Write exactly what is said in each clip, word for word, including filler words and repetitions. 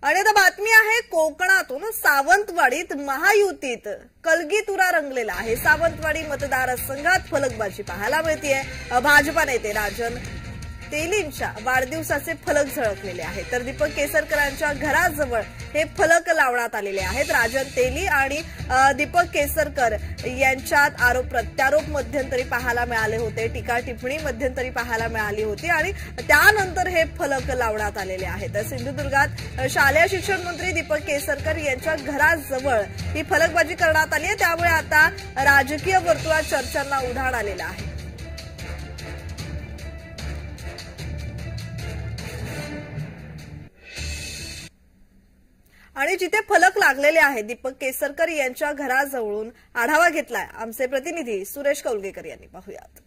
आणि आता बातमी आहे कोकणातून सावंतवाडीत महायुतीत कलगीतुरा रंगलेला आहे। सावंतवाडी मतदारसंघात फलकबाजी पाहायला मिळतेय। भाजपा नेते राजन तेलींच्या वाढदिवसाचे फलक झळकलेले आहेत, तर दीपक केसरकरांच्या घराजवळ हे फलक लावण्यात आलेले आहेत। राजन तेली आणि दीपक केसरकर यांच्यात आरोप प्रत्यारोप मध्यंतरी पाहायला मिळाले होते, टीका टिप्पणी मध्यंतरी पाहायला मिळाली होती आणि त्यानंतर हे फलक लावण्यात आलेले आहेत। सिंधुदुर्गात शालेय शिक्षण मंत्री दीपक केसरकर यांच्या घराजवळ ही फलकबाजी करण्यात आली आहे, त्यामुळे आता राजकीय वर्तुळात चर्चांना उधाण आलेलं आहे। आणि जिथे फलक लागलेले आहेत दीपक केसरकर यांच्या घराजवळून आढावा घेतलाय आमचे प्रतिनिधी सुरेश कौलगेकर यांनी। पाहूयात।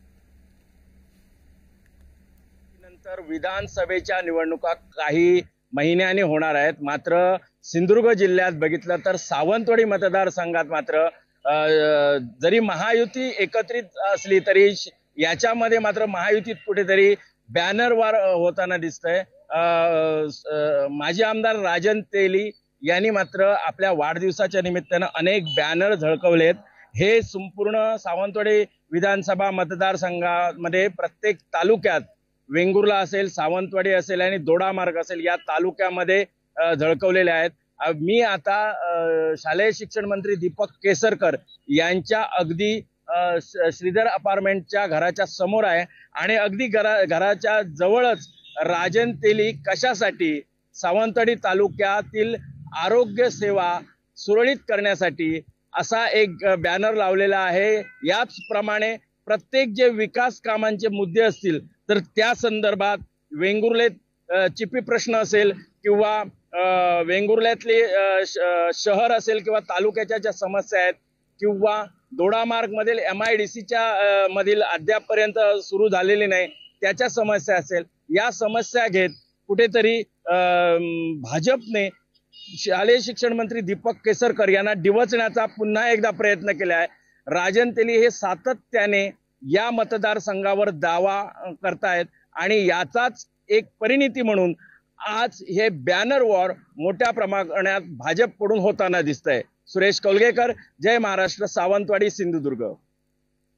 नंतर विधानसभेच्या निवडणुका काही महिन्यांनी होणार आहेत, मात्र सिंधुदुर्ग जिल्ह्यात बघितलं तर सावंतवाडी मतदारसंघात मात्र जरी महायुती एकत्रित असली तरी याच्यामध्ये मात्र महायुतीत कुठेतरी बॅनर वार होताना दिसतंय। माजी आमदार राजन तेली यांनी मात्र आपल्या वाढदिवसाच्या निमित्तानं अनेक बॅनर झळकवलेत। हे संपूर्ण सावंतवाडी विधानसभा मतदारसंघामध्ये प्रत्येक तालुक्यात वेंगुर्ला असेल, सावंतवाडी असेल आणि दोडामार्ग असेल या तालुक्यामध्ये झळकवलेले आहेत। मी आता शालेय शिक्षण मंत्री दीपक केसरकर यांच्या अगदी श्रीधर अपार्टमेंटच्या घराच्या समोर आहे आणि अगदी घरा घराच्या जवळच राजन तेली कशासाठी सावंतवाडी तालुक्यातील आरोग्य सेवा सुरळीत करण्यासाठी असा एक बॅनर लावलेला आहे। याचप्रमाणे प्रत्येक जे विकास कामांचे मुद्दे असतील तर त्या संदर्भात वेंगुर्लेत चिपी प्रश्न असेल किंवा वेंगुर्ल्यातले शहर असेल किंवा तालुक्याच्या ज्या समस्या आहेत किंवा दोडामार्ग मधील एम आय डी सीच्या मधील अद्यापपर्यंत सुरू झालेली नाही त्याच्या समस्या असेल, या समस्या घेत कुठेतरी भाजपने शालेय शिक्षण मंत्री दीपक केसरकर यांना डिवचण्याचा पुन्हा एकदा प्रयत्न केला आहे। राजन तेली हे सातत्याने या मतदारसंघावर दावा करतायत आणि याचाच एक परिणिती म्हणून आज हे बॅनर वॉर मोठ्या प्रमाणात भाजपकडून होताना दिसतंय। सुरेश कौलगेकर, जय महाराष्ट्र, सावंतवाडी, सिंधुदुर्ग।